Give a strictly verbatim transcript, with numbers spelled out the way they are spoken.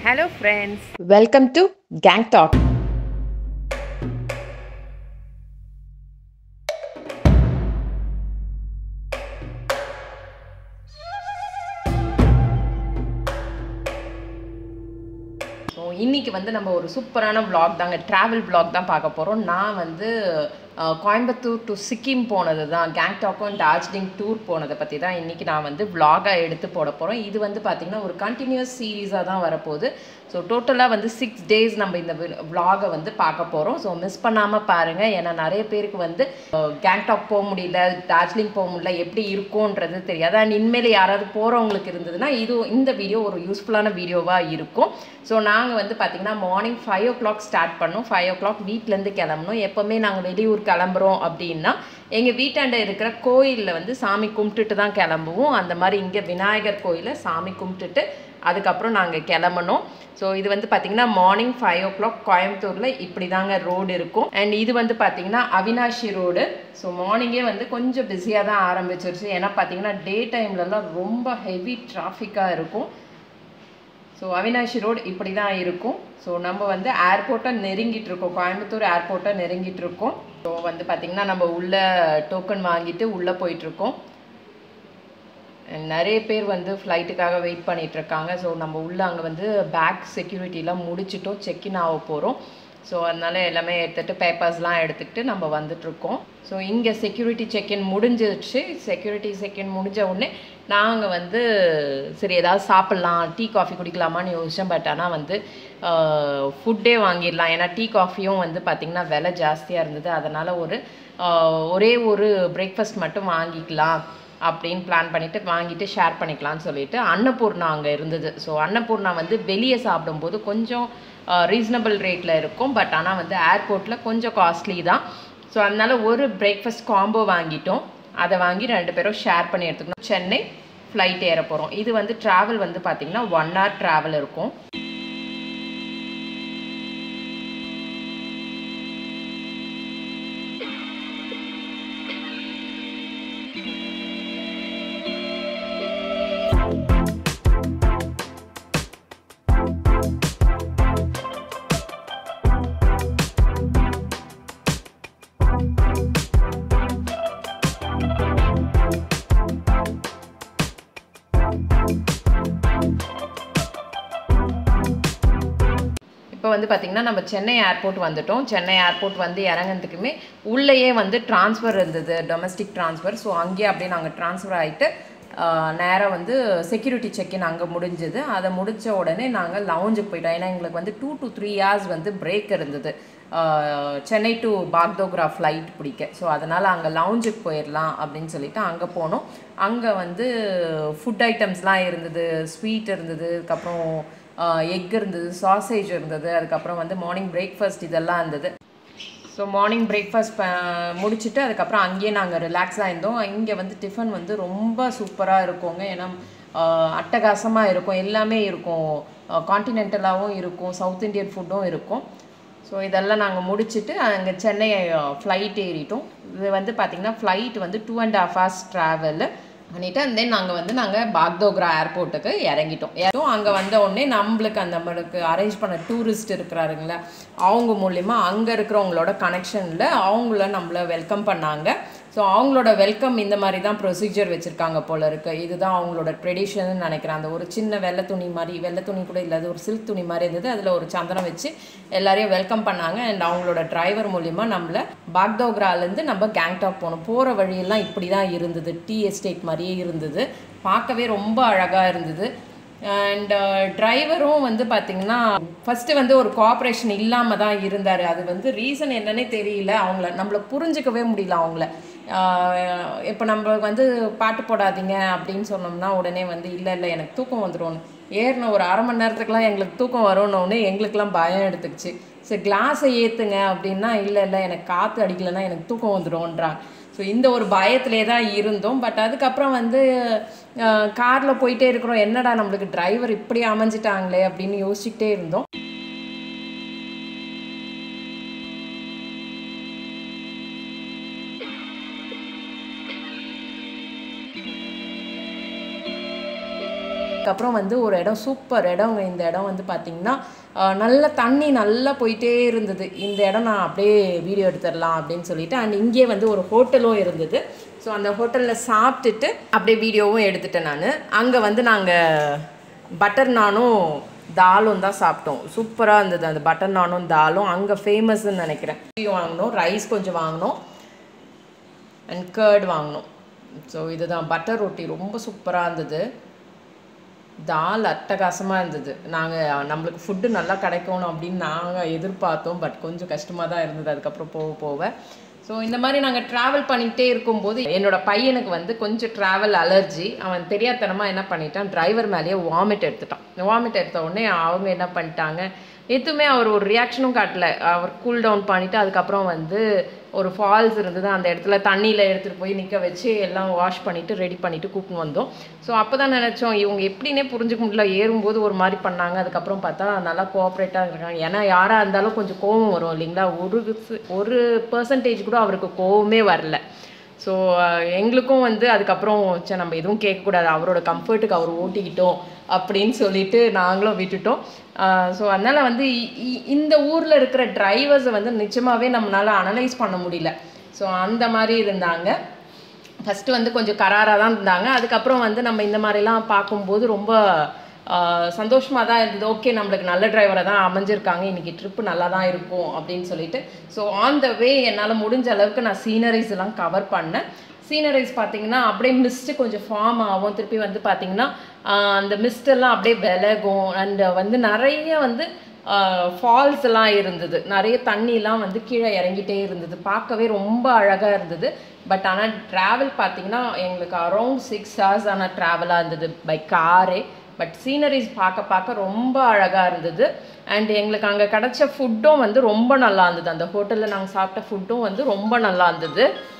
Hello friends, welcome to Gangtok. So இன்றைக்கி வந்து நம்ம ஒரு சூப்பரான vlog தாங்க, ட்ராவல் vlog தான் பார்க்க போகிறோம். நான் வந்து கோயம்புத்தூர் டு சிக்கிம் போனது தான், கேங்டாக்கும் டார்ஜிலிங் டூர் போனதை பற்றி தான் இன்றைக்கி நான் வந்து vlog-ஆக எடுத்து போட போகிறோம். இது வந்து பார்த்திங்கன்னா ஒரு கண்டினியூஸ் சீரீஸாக தான் வரப்போகுது. ஸோ டோட்டலாக வந்து சிக்ஸ் டேஸ் நம்ம இந்த vlog-ஐ வந்து பார்க்க போகிறோம். ஸோ மிஸ் பண்ணாமல் பாருங்கள், ஏன்னா நிறைய பேருக்கு வந்து கேங்டாக் போக முடியல, டார்ஜிலிங் போக முடியல, எப்படி இருக்கும்ன்றது தெரியாது. அண்ட் இனிமேல் யாராவது போகிறவங்களுக்கு இருந்ததுன்னா இது இந்த வீடியோ ஒரு யூஸ்ஃபுல்லான வீடியோவாக இருக்கும். ஸோ நாங்கள் வந்து பார்த்திங்கன்னா morning five o'clock start பண்ணோம். ஃபைவ் ஓ கிளாக் வீட்டிலேருந்து கிளம்பணும். எப்போவுமே நாங்கள் வெளியூர் கிளம்புறோம் அப்படின்னா எங்கள் வீட்டாண்ட இருக்கிற கோயிலில் வந்து சாமி கும்பிட்டுட்டு தான் கிளம்புவோம். அந்த மாதிரி இங்கே விநாயகர் கோயிலில் சாமி கும்பிட்டுட்டு அதுக்கப்புறம் நாங்கள் கிளம்பணும். ஸோ இது வந்து பார்த்திங்கன்னா மார்னிங் ஃபைவ் ஓ கிளாக் கோயம்புத்தூரில் இப்படி தாங்க ரோடு இருக்கும். அண்ட் இது வந்து பார்த்திங்கன்னா அவினாஷி ரோடு. ஸோ மார்னிங்கே வந்து கொஞ்சம் பிஸியாக தான் ஆரம்பிச்சிருச்சு. ஏன்னா பார்த்திங்கன்னா டே டைம்லலாம் ரொம்ப ஹெவி டிராஃபிக்காக இருக்கும். ஸோ அவினாஷி ரோடு இப்படி தான் இருக்கும். ஸோ நம்ம வந்து ஏர்போர்ட்டை நெருங்கிட்டு இருக்கோம், கோயம்புத்தூர் ஏர்போர்ட்டை நெருங்கிட்டு இருக்கோம். ஸோ வந்து பார்த்திங்கன்னா நம்ம உள்ளே டோக்கன் வாங்கிட்டு உள்ளே போயிட்டுருக்கோம். நிறைய பேர் வந்து ஃப்ளைட்டுக்காக வெயிட் பண்ணிகிட்ருக்காங்க. ஸோ நம்ம உள்ளே அங்கே வந்து பேக் செக்யூரிட்டிலாம் முடிச்சிட்டோம், செக்இன் ஆக போகிறோம். ஸோ அதனால் எல்லாமே எடுத்துகிட்டு பேப்பர்ஸ்லாம் எடுத்துக்கிட்டு நம்ம வந்துட்ருக்கோம். ஸோ இங்கே செக்யூரிட்டி செக்இன் முடிஞ்சிடுச்சு. செக்யூரிட்டி செக்இன் முடிஞ்ச உடனே நாங்கள் வந்து சரி ஏதாவது சாப்பிட்லாம், டீ காஃபி குடிக்கலாமான்னு யோசித்தோம். பட் ஆனால் வந்து ஃபுட்டே வாங்கிடலாம், ஏன்னா டீ காஃபியும் வந்து பார்த்திங்கன்னா விலை ஜாஸ்தியாக இருந்தது. அதனால் ஒரு ஒரே ஒரு பிரேக்ஃபாஸ்ட் மட்டும் வாங்கிக்கலாம் அப்படின்னு பிளான் பண்ணிவிட்டு வாங்கிட்டு ஷேர் பண்ணிக்கலான்னு சொல்லிட்டு அன்னபூர்ணா அங்கே இருந்தது. ஸோ அன்னபூர்ணா வந்து வெளியே சாப்பிடும்போது கொஞ்சம் ரீசனபிள் ரேட்டில் இருக்கும். பட் ஆனால் வந்து ஏர்போர்ட்டில் கொஞ்சம் காஸ்ட்லி தான். ஸோ அதனால் ஒரு பிரேக்ஃபாஸ்ட் காம்போ வாங்கிட்டோம். அதை வாங்கி ரெண்டு பேரும் ஷேர் பண்ணி எடுத்துக்கணும். சென்னை ஃப்ளைட் ஏற போகிறோம். இது வந்து ட்ராவல் வந்து பார்த்திங்கன்னா ஒன் ஹவர் ட்ராவல் இருக்கும். இப்போ வந்து பார்த்திங்கன்னா நம்ம சென்னை ஏர்போர்ட் வந்துட்டோம். சென்னை ஏர்போர்ட் வந்து இறங்குறதுக்குமே உள்ளேயே வந்து ட்ரான்ஸ்ஃபர் இருந்தது, டொமஸ்டிக் ட்ரான்ஸ்ஃபர். ஸோ அங்கேயே அப்படியே நாங்கள் ட்ரான்ஸ்ஃபர் ஆகிட்டு நேராக வந்து செக்யூரிட்டி செக்இன் அங்கே முடிஞ்சுது. அதை முடித்த உடனே நாங்கள் லவுஞ்சுக்கு போயிட்டோம். ஏன்னா எங்களுக்கு வந்து டூ டு த்ரீ ஹார்ஸ் வந்து பிரேக் இருந்தது சென்னை டு பாக்டோக்ரா ஃப்ளைட் பிடிக்க. ஸோ அதனால் அங்கே லவுஞ்சுக்கு போயிடலாம் அப்படின்னு சொல்லிட்டு அங்கே போனோம். அங்கே வந்து ஃபுட் ஐட்டம்ஸ்லாம் இருந்தது, ஸ்வீட் இருந்தது, அதுக்கப்புறம் எக் இருந்தது, சாசேஜ் இருந்தது, அதுக்கப்புறம் வந்து மார்னிங் பிரேக்ஃபாஸ்ட் இதெல்லாம் இருந்தது. ஸோ மார்னிங் பிரேக்ஃபாஸ்ட் முடிச்சுட்டு அதுக்கப்புறம் அங்கேயே நாங்கள் ரிலாக்ஸாக இருந்தோம். இங்கே வந்து டிஃபன் வந்து ரொம்ப சூப்பராக இருக்குங்க. ஏன்னா அட்டகாசமாக இருக்கும், எல்லாமே இருக்கும், கான்டினென்டலாகவும் இருக்கும், சவுத் இண்டியன் ஃபுட்டும் இருக்கும். ஸோ இதெல்லாம் நாங்கள் முடிச்சுட்டு அங்கே சென்னை ஃப்ளைட் ஏறிட்டோம். இது வந்து பார்த்திங்கன்னா ஃப்ளைட் வந்து two and half hours travel பண்ணிவிட்டு அண்ட் தென் நாங்கள் வந்து நாங்கள் பாக்டோக்ரா ஏர்போர்ட்டுக்கு இறங்கிட்டோம். ஏறோம் அங்கே வந்த உடனே நம்மளுக்கு அந்த நம்மளுக்கு அரேஞ்ச் பண்ண டூரிஸ்ட் இருக்கிறாருங்களா, அவங்க மூலிமா அங்கே இருக்கிறவங்களோட கனெக்ஷனில் அவங்கள நம்மளை வெல்கம் பண்ணாங்க. ஸோ அவங்களோட வெல்கம் இந்த மாதிரி தான் ப்ரொசீஜர் வச்சுருக்காங்க போல இருக்குது. இதுதான் அவங்களோட ட்ரெடிஷன்னு நினைக்கிறேன். அந்த ஒரு சின்ன வெள்ளை துணி மாதிரி, வெள்ளை துணி கூட இல்லாத ஒரு சில்க் துணி மாதிரி இருந்தது, அதில் ஒரு சந்தனம் வச்சு எல்லாரையும் வெல்கம் பண்ணாங்க. அண்ட் அவங்களோட டிரைவர் மூலிமா நம்மளை பாக்டோக்ராலேருந்து நம்ம கேங்டாக் போகணும். போகிற வழியெல்லாம் இப்படி தான் இருந்தது, டீ எஸ்டேட் மாதிரியே இருந்தது, பார்க்கவே ரொம்ப அழகாக இருந்தது. அண்ட் டிரைவரும் வந்து பார்த்திங்கன்னா ஃபஸ்ட்டு வந்து ஒரு கோஆப்ரேஷன் இல்லாமல் தான் இருந்தார். அது வந்து ரீசன் என்னன்னே தெரியல. அவங்கள நம்மளை புரிஞ்சிக்கவே முடியல. அவங்கள இப்போ நம்ம வந்து பாட்டு போடாதீங்க அப்படின்னு சொன்னோம்னா உடனே வந்து இல்லை இல்லை எனக்கு தூக்கம் வந்துடும்னு ஏறின ஒரு அரை மணி நேரத்துக்குலாம் எங்களுக்கு தூக்கம் வரும்னு எங்களுக்கெல்லாம் பயம் எடுத்துக்கிச்சு. சரி கிளாஸை ஏற்றுங்க அப்படின்னா இல்லை இல்லை எனக்கு காற்று அடிக்கலைன்னா எனக்கு தூக்கம் வந்துடும்ன்றாங்க. ஸோ இந்த ஒரு பயத்திலே தான் இருந்தோம். பட் அதுக்கப்புறம் வந்து காரில் போயிட்டே இருக்கிறோம், என்னடா நம்மளுக்கு டிரைவர் இப்படி அமைஞ்சிட்டாங்களே அப்படின்னு யோசிச்சுக்கிட்டே இருந்தோம். அதுக்கப்புறம் வந்து ஒரு இடம் சூப்பர் இடம். இந்த இடம் வந்து பார்த்திங்கன்னா நல்ல தண்ணி நல்லா போயிட்டே இருந்தது. இந்த இடம் நான் அப்படியே வீடியோ எடுத்துடலாம் அப்படின்னு சொல்லிட்டு. அண்ட் இங்கே வந்து ஒரு ஹோட்டலும் இருந்தது. ஸோ அந்த ஹோட்டலில் சாப்பிட்டுட்டு அப்படியே வீடியோவும் எடுத்துட்டேன் நான். அங்கே வந்து நாங்கள் பட்டர் நானும் தாலும் தான் சாப்பிட்டோம். சூப்பராக இருந்தது அந்த பட்டர் நானும் தாலும். அங்கே ஃபேமஸ்ன்னு நினைக்கிறேன். வாங்கினோம், ரைஸ் கொஞ்சம் வாங்கினோம், அண்ட் கர்ட் வாங்கினோம். ஸோ இதுதான் பட்டர் ரொட்டி, ரொம்ப சூப்பராக இருந்தது. தால் அட்டகாசமாக இருந்தது. நாங்கள் நம்மளுக்கு ஃபுட்டு நல்லா கிடைக்கணும் அப்படின்னு நாங்கள் எதிர்பார்த்தோம். பட் கொஞ்சம் கஷ்டமாக தான் இருந்தது அதுக்கப்புறம் போக போக. ஸோ இந்த மாதிரி நாங்கள் ட்ராவல் பண்ணிகிட்டே இருக்கும்போது என்னோடய பையனுக்கு வந்து கொஞ்சம் ட்ராவல் அலர்ஜி. அவன் தெரியாதனமாக என்ன பண்ணிட்டான், டிரைவர் மேலேயே வாமிட் எடுத்துட்டான். வாமிட் எடுத்த உடனே அவங்க என்ன பண்ணிட்டாங்க, எதுவுமே அவர் ஒரு ரியாக்ஷனும் காட்டல. அவர் கூல் டவுன் பண்ணிவிட்டு அதுக்கப்புறம் வந்து ஒரு ஃபால்ஸ் இருந்தது, அந்த இடத்துல தண்ணியில் எடுத்துகிட்டு போய் நிற்க வச்சு எல்லாம் வாஷ் பண்ணிவிட்டு ரெடி பண்ணிவிட்டு கூப்பிட்டு வந்தோம். ஸோ அப்போ தான் நினச்சோம் இவங்க எப்படின்னே புரிஞ்சுக்க முடியல. ஏறும்போது ஒரு மாதிரி பண்ணாங்க, அதுக்கப்புறம் பார்த்தா நல்லா கோஆப்ரேட்டாக இருக்காங்க. ஏன்னா யாராக இருந்தாலும் கொஞ்சம் கோவம் வரும் இல்லைங்களா. ஒரு ஒரு பர்சன்டேஜ் கூட அவருக்கு கோவமே வரல. ஸோ எங்களுக்கும் வந்து அதுக்கப்புறம் சரி நம்ம எதுவும் கேட்கக்கூடாது, அவரோட கம்ஃபர்ட்டுக்கு அவர் ஓட்டிக்கிட்டோம் அப்படின்னு சொல்லிட்டு நாங்களும் விட்டுட்டோம். ஸோ அதனால் வந்து இந்த ஊரில் இருக்கிற டிரைவர்ஸை வந்து நிச்சயமாகவே நம்மளால் அனலைஸ் பண்ண முடியல. ஸோ அந்த மாதிரி இருந்தாங்க. ஃபஸ்ட்டு வந்து கொஞ்சம் கராராக தான் இருந்தாங்க. அதுக்கப்புறம் வந்து நம்ம இந்த மாதிரிலாம் பார்க்கும்போது ரொம்ப சந்தோஷமாக தான் இருந்தது. ஓகே, நம்மளுக்கு நல்ல டிரைவரை தான் அமைஞ்சிருக்காங்க, இன்றைக்கி ட்ரிப்பு நல்லா தான் இருக்கும் அப்படின்னு சொல்லிட்டு. ஸோ ஆன் த வே என்னால் முடிஞ்ச அளவுக்கு நான் சீனரிஸ் எல்லாம் கவர் பண்ணேன். சீனரிஸ் பார்த்திங்கன்னா அப்படியே மிஸ்ட்டு கொஞ்சம் ஃபார்ம் ஆகும், திருப்பி வந்து பார்த்திங்கன்னா அந்த மிஸ்டெல்லாம் அப்படியே விலகும். அண்ட் வந்து நிறைய வந்து ஃபால்ஸ் எல்லாம் இருந்தது, நிறைய தண்ணிலாம் வந்து கீழே இறங்கிட்டே இருந்தது. பார்க்கவே ரொம்ப அழகாக இருந்தது. பட் ஆனால் ட்ராவல் பார்த்திங்கன்னா எங்களுக்கு அரௌண்ட் சிக்ஸ் ஹவர்ஸ் ஆனால் ட்ராவலாக இருந்தது பை காரே. பட் சீனரிஸ் பார்க்க பார்க்க ரொம்ப அழகாக இருந்தது. அண்ட் எங்களுக்கு அங்கே கிடச்ச ஃபுட்டும் வந்து ரொம்ப நல்லா இருந்தது. அந்த ஹோட்டலில் நாங்கள் சாப்பிட்ட ஃபுட்டும் வந்து ரொம்ப நல்லா இருந்தது.